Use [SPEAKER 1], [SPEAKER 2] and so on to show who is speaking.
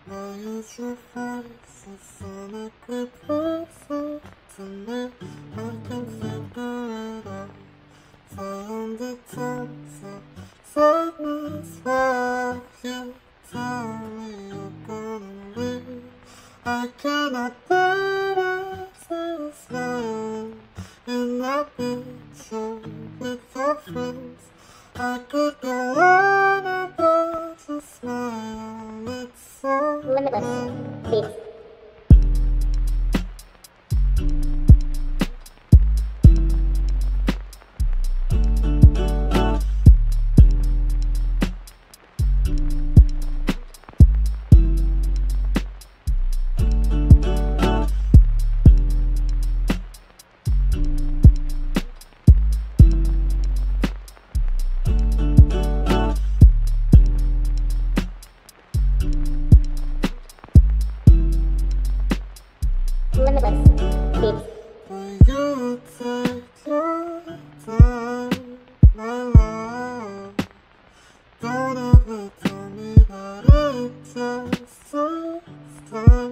[SPEAKER 1] Why is your voice so sonically pleasing to me? I can figure it out. Say undertones of sadness while you tell me you're gonna leave. I cannot bear it, say smiling in that picture with your friends. I could go on about your smile, it's so
[SPEAKER 2] Limitless Beats. Limitless Beats.
[SPEAKER 1] Will you take your time, my love? Don't ever tell me that it just takes time.